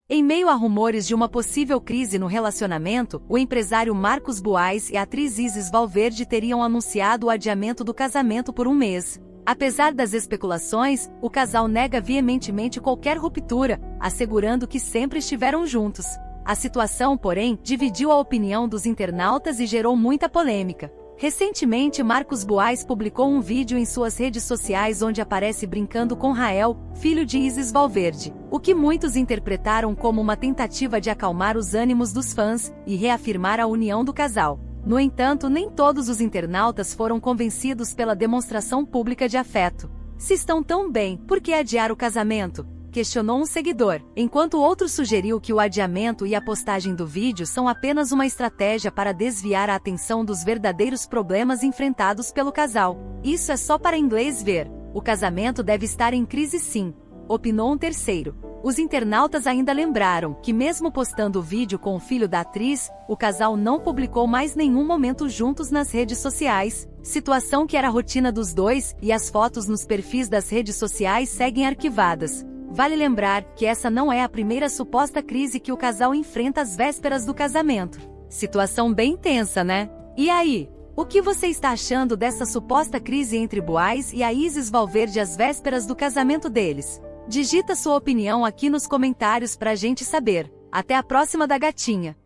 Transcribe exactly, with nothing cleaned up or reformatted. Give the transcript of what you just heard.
Em meio a rumores de uma possível crise no relacionamento, o empresário Marcos Buais e a atriz Isis Valverde teriam anunciado o adiamento do casamento por um mês. Apesar das especulações, o casal nega veementemente qualquer ruptura, assegurando que sempre estiveram juntos. A situação, porém, dividiu a opinião dos internautas e gerou muita polêmica. Recentemente, Marcos Buais publicou um vídeo em suas redes sociais onde aparece brincando com Rael, filho de Isis Valverde, o que muitos interpretaram como uma tentativa de acalmar os ânimos dos fãs e reafirmar a união do casal. No entanto, nem todos os internautas foram convencidos pela demonstração pública de afeto. Se estão tão bem, por que adiar o casamento? Questionou um seguidor, enquanto outro sugeriu que o adiamento e a postagem do vídeo são apenas uma estratégia para desviar a atenção dos verdadeiros problemas enfrentados pelo casal. Isso é só para inglês ver. O casamento deve estar em crise sim, opinou um terceiro. Os internautas ainda lembraram que mesmo postando o vídeo com o filho da atriz, o casal não publicou mais nenhum momento juntos nas redes sociais, situação que era rotina dos dois, e as fotos nos perfis das redes sociais seguem arquivadas. Vale lembrar que essa não é a primeira suposta crise que o casal enfrenta às vésperas do casamento. Situação bem tensa, né? E aí? O que você está achando dessa suposta crise entre Buais e a Isis Valverde às vésperas do casamento deles? Digita sua opinião aqui nos comentários pra gente saber. Até a próxima da gatinha!